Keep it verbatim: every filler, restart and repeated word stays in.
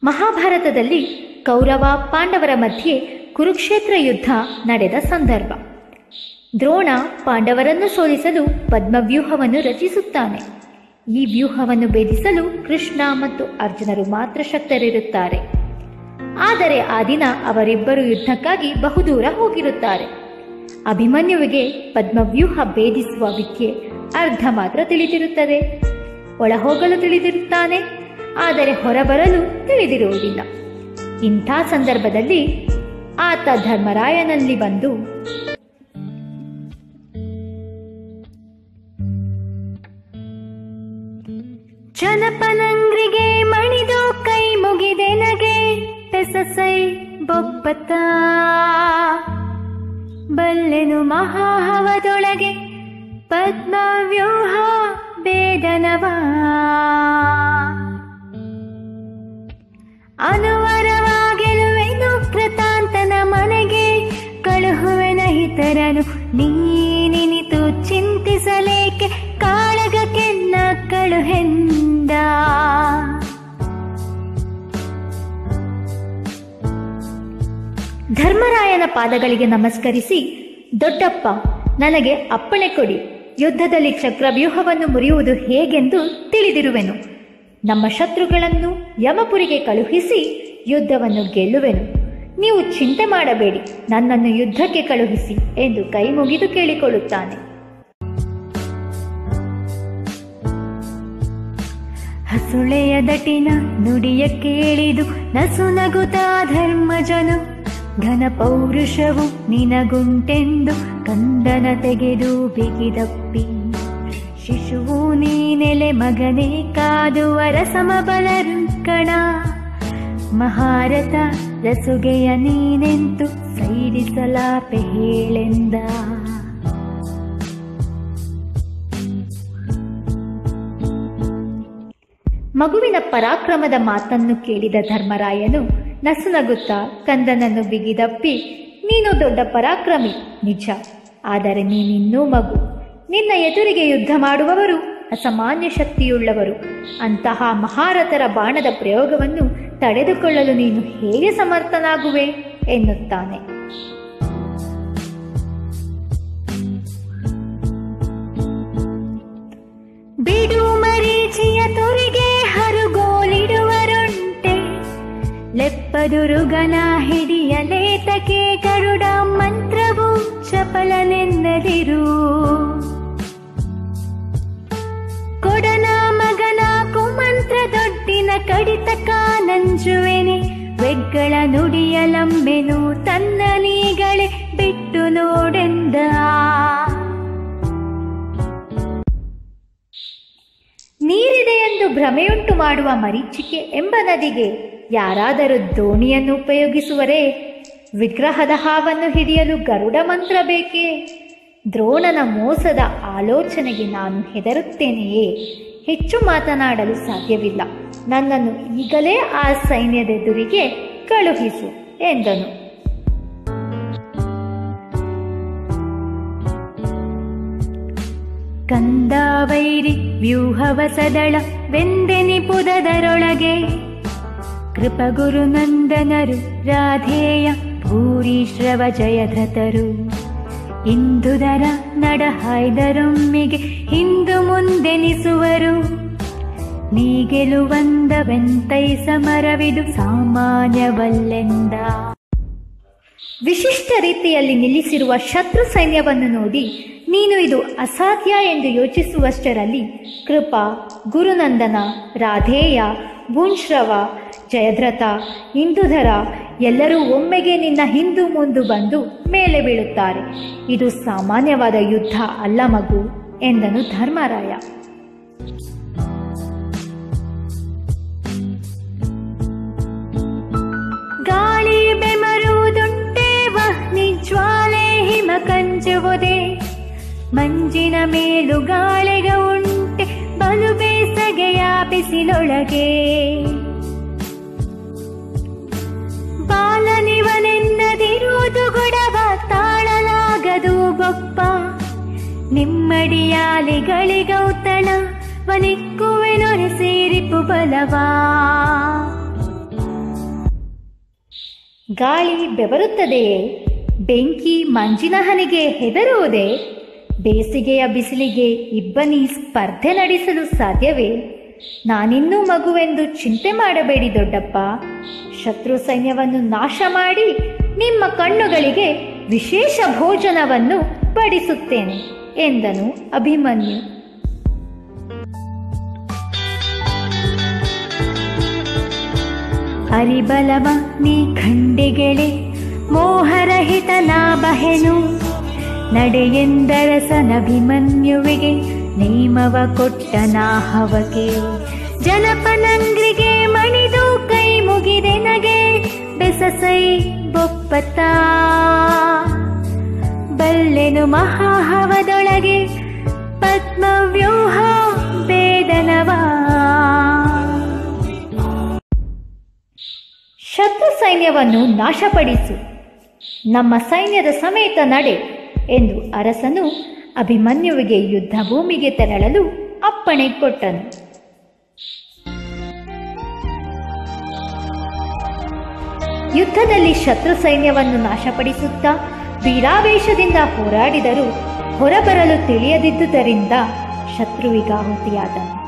ಮಹಾಭಾರತದಲ್ಲಿ ಕೌರವ ಪಾಂಡವರ ಮಧ್ಯೆ ಕುರುಕ್ಷೇತ್ರ ಯುದ್ಧ ನಡೆದ ಸಂದರ್ಭ. ದ್ರೋಣ ಪಾಂಡವರನ್ನು ಸೋಲಿಸಲು ಪದ್ಮವ್ಯೂಹವನ್ನು ರಚಿಸುತ್ತಾನೆ. ಈ ವ್ಯೂಹವನ್ನು ಭೇದಿಸಲು ಕೃಷ್ಣ ಮತ್ತು ಅರ್ಜುನರು ಮಾತ್ರ ಶಕ್ತರಿರುತ್ತಾರೆ. ಆದರೆ ಆ ದಿನ ಅವರಿಬ್ಬರು ಯುದ್ಧಕ್ಕಾಗಿ ಬಹುದೂರ ಹೋಗಿರುತ್ತಾರೆ. ಅಭಿಮನ್ಯುವಿಗೆ ಪದ್ಮವ್ಯೂಹ ಭೇದಿಸುವ ವಿದ್ಯೆ ಅರ್ಧ ಮಾತ್ರ ತಿಳಿದಿರುತ್ತದೆ. ಒಳಹೋಗಲು ತಿಳಿದಿರುತ್ತಾನೆ, ಆದರೆ ಹೊರಬರಲು ತಿಳಿದಿರುವುದಿಲ್ಲ. ಇಂಥ ಸಂದರ್ಭದಲ್ಲಿ ಆತ ಧರ್ಮರಾಯನಲ್ಲಿ ಬಂದು, ಜನಪನಂಗ್ರಿಗೆ ಮಣಿದು ಕೈ ಮುಗಿದೆ ನಗೆ ಪೆಸಸೈ ಬೊಪ್ಪತ್ತ ಬಲ್ಲೆನು ಮಹಾಹವದೊಳಗೆ ಪದ್ಮವ್ಯೂಹ ಭೇದನವಾ ಅನುವರವಾಗೆಲುವೆನು ಕೃತಾಂತನ ಮನೆಗೆ ಕಳುಹುವೆನ ಹಿತರನು ನೀನಿನಿತು ಚಿಂತಿಸಲೇಕೆ ಕಾಳಗಕ್ಕೆನ್ನ ಕಳುಹೆಂದ. ಧರ್ಮರಾಯನ ಪಾದಗಳಿಗೆ ನಮಸ್ಕರಿಸಿ, ದೊಡ್ಡಪ್ಪ, ನನಗೆ ಅಪ್ಪಣೆ ಕೊಡಿ. ಯುದ್ಧದಲ್ಲಿ ಚಕ್ರವ್ಯೂಹವನ್ನು ಮುರಿಯುವುದು ಹೇಗೆಂದು ತಿಳಿದಿರುವೆನು. ನಮ್ಮ ಶತ್ರುಗಳನ್ನು ಯಮಪುರಿಗೆ ಕಳುಹಿಸಿ ಯುದ್ಧವನ್ನು ಗೆಲ್ಲುವೆನು. ನೀವು ಚಿಂತೆ ಮಾಡಬೇಡಿ, ನನ್ನನ್ನು ಯುದ್ಧಕ್ಕೆ ಕಳುಹಿಸಿ ಎಂದು ಕೈ ಮುಗಿದು ಕೇಳಿಕೊಳ್ಳುತ್ತಾನೆ. ಹಸುಳೆಯ ದಟಿನ ನುಡಿಯ ಕೇಳಿದು ನಸು ನಗುತ್ತಾ ಧರ್ಮಜನು, ಘನ ಪೌರುಷವು ನಿನಗುಂಟೆಂದು ಕಂದನ ತೆಗೆದು ಬಿಗಿದಪ್ಪಿ, ಶಿಶುವು ನೀನೆಲೆ ಮಗನೇ ಕಾದುವ ರಸಮಬಲ ರುಕ್ಕಣ, ಮಹಾರಥ ರಸುಗೆಯ ನೀನೆಂತು ಸೈರಿಸಲಾಪೆ ಹೇಳೆಂದ. ಮಗುವಿನ ಪರಾಕ್ರಮದ ಮಾತನ್ನು ಕೇಳಿದ ಧರ್ಮರಾಯನು ನಸುನಗುತ್ತಾ ಕಂದನನ್ನು ಬಿಗಿದಪ್ಪಿ, ನೀನು ದೊಡ್ಡ ಪರಾಕ್ರಮಿ ನಿಜ, ಆದರೆ ನೀನಿನ್ನೂ ಮಗು. ನಿನ್ನ ಎದುರಿಗೆ ಯುದ್ಧ ಮಾಡುವವರು ಅಸಾಮಾನ್ಯ ಶಕ್ತಿಯುಳ್ಳವರು. ಅಂತಹ ಮಹಾರಥರ ಬಾಣದ ಪ್ರಯೋಗವನ್ನು ತಡೆದುಕೊಳ್ಳಲು ನೀನು ಹೇಗೆ ಸಮರ್ಥನಾಗುವೆ ಎನ್ನುತ್ತಾನೆ. ಬಿಡು ಮರೀಚಿಯ ತೊರೆಗೆ ಹರುಗೋಲಿಡುವರುಂಟೆ, ಲೆಪ್ಪದುರುಗನ ಹಿಡಿಯಲೇತಕೆ ಗರುಡ ಮಂತ್ರವು ಚಪಲನೆನ್ನದಿರು. ಕೊಡನ ಮಗನ ಕುಮಂತ್ರ ದೊಡ್ಡಿನ ಕಡಿತಕ ನಂಜುವೆನೆ, ಬೆಗ್ಗಳ ನುಡಿಯಲಂಬೆನು ತನ್ನ ನೀಗಳೇ ಬಿಟ್ಟು ನೋಡೆಂದ. ನೀರಿದೆ ಎಂದು ಭ್ರಮೆಯುಂಟು ಮಾಡುವ ಮರೀಚಿಕೆ ಎಂಬ ನದಿಗೆ ಯಾರಾದರೂ ದೋಣಿಯನ್ನು ಉಪಯೋಗಿಸುವರೇ? ವಿಗ್ರಹದ ಹಾವನ್ನು ಹಿಡಿಯಲು ಗರುಡ ಮಂತ್ರ ಬೇಕೇ? ದ್ರೋಣನ ಮೋಸದ ಆಲೋಚನೆಗೆ ನಾನು ಹೆದರುತ್ತೇನೆಯೇ? ಹೆಚ್ಚು ಮಾತನಾಡಲು ಸಾಧ್ಯವಿಲ್ಲ. ನನ್ನನ್ನು ಈಗಲೇ ಆ ಸೈನ್ಯದೆದುರಿಗೆ ಕಳುಹಿಸು ಎಂದನು. ಕಂದಾವೈರಿ ವ್ಯೂಹವ ಸದಳ ವೆಂದೆನಿಪುದರೊಳಗೆ, ಕೃಪಗುರು ನಂದನರು ರಾಧೇಯ ಭೂರಿಶ್ರವ ಜಯಧೃತರು, ಇಂದುದರ ನಡಹಾಯ್ದರೊಮ್ಮಿಗೆ ಹಿಂದು ಮುಂದೆನಿಸುವರು, ನೀ ಗೆಲುವಂದವೆಂತೈ ಸಮರವಿದು ಸಾಮಾನ್ಯವಲ್ಲೆಂದ. ವಿಶಿಷ್ಟ ರೀತಿಯಲ್ಲಿ ನಿಲ್ಲಿಸಿರುವ ಶತ್ರು ಸೈನ್ಯವನ್ನು ನೋಡಿ ನೀನು ಇದು ಅಸಾಧ್ಯ ಎಂದು ಯೋಚಿಸುವಷ್ಟರಲ್ಲಿ ಕೃಪ, ಗುರುನಂದನ, ರಾಧೇಯ, ಭೂಶ್ರವ, ಜಯದ್ರಥ, ಇಂದುಧರ ಎಲ್ಲರೂ ಒಮ್ಮೆಗೆ ನಿನ್ನ ಹಿಂದು ಮುಂದು ಬಂದು ಮೇಲೆ ಬೀಳುತ್ತಾರೆ. ಇದು ಸಾಮಾನ್ಯವಾದ ಯುದ್ಧ ಅಲ್ಲ ಮಗು ಎಂದನು ಧರ್ಮರಾಯ. ಗಾಳಿ ಬೆಮರುವುದುಂಟೆ ವಹ್ನಿ ಜ್ವಾಲೆ ಹಿಮ ಕಂಜುವುದೇ, ಮಂಜಿನ ಮೇಲು ಗಾಳಿಗ ಉಂಟೆ ಬಲು ಬೇಸಗೆಯ ಬಿಸಿಲೊಳಗೆ, ಬಾಲನಿವನೆನ್ನದಿರುವುದು ಗೊಡವ ತಾಳಲಾಗದು ಬೊಪ್ಪ, ನಿಮ್ಮಡಿಯಾಲಿಗಳಿಗೌತಣ ವನಿಕ್ಕುವೆನೊರೆ ಸೇರಿಪು ಬಲವಾ. ಗಾಳಿ ಬೆವರುತ್ತದೆಯೇ? ಬೆಂಕಿ ಮಂಜಿನ ಹನಿಗೆ ಹೆದರುವುದೇ? ಬೇಸಿಗೆಯ ಬಿಸಿಲಿಗೆ ಇಬ್ಬನಿ ಸ್ಪರ್ಧೆ ನಡೆಸಲು ಸಾಧ್ಯವೇ? ನಾನಿನ್ನೂ ಮಗುವೆಂದು ಚಿಂತೆ ಮಾಡಬೇಡಿ ದೊಡ್ಡಪ್ಪ. ಶತ್ರು ಸೈನ್ಯವನ್ನು ನಾಶ ಮಾಡಿ ನಿಮ್ಮ ಕಣ್ಣುಗಳಿಗೆ ವಿಶೇಷ ಭೋಜನವನ್ನು ಬಡಿಸುತ್ತೇನೆ ಎಂದನು ಅಭಿಮನ್ಯು. ಹರಿಬಲವ ನೀ ಖಂಡಿಗೆಳೆ ಮೋಹರಹಿತನಾ ಬಹೆನು, ನಡೆಯೆಂದರಸನಭಿಮನ್ಯುವಿಗೆ ನೇಮವ ಕೊಟ್ಟನ ಹವಕೆ. ಜನಪನಂಗ್ರಿಗೆ ಮಣಿದು ಕೈ ಮುಗಿದೆ ನಗೆ ಬೆಸಸೈ ಬೊಪ್ಪತ, ಬಲ್ಲೆನು ಮಹಾಹವದೊಳಗೆ ಪದ್ಮವ್ಯೂಹ ಭೇದನವಾ. ಶತ್ರು ಸೈನ್ಯವನ್ನು ನಾಶಪಡಿಸು, ನಮ್ಮ ಸೈನ್ಯದ ಸಮೇತ ನಡೆ ಎಂದು ಅರಸನು ಅಭಿಮನ್ಯುವಿಗೆ ಯುದ್ಧ ಭೂಮಿಗೆ ತೆರಳಲು ಅಪ್ಪಣೆ ಕೊಟ್ಟನು. ಯುದ್ಧದಲ್ಲಿ ಶತ್ರು ಸೈನ್ಯವನ್ನು ನಾಶಪಡಿಸುತ್ತಾ ವೀರಾವೇಶದಿಂದ ಹೋರಾಡಿದರೂ ಹೊರಬರಲು ತಿಳಿಯದಿದ್ದುದರಿಂದ ಶತ್ರುವಿಗಾಹುತಿಯಾದನು.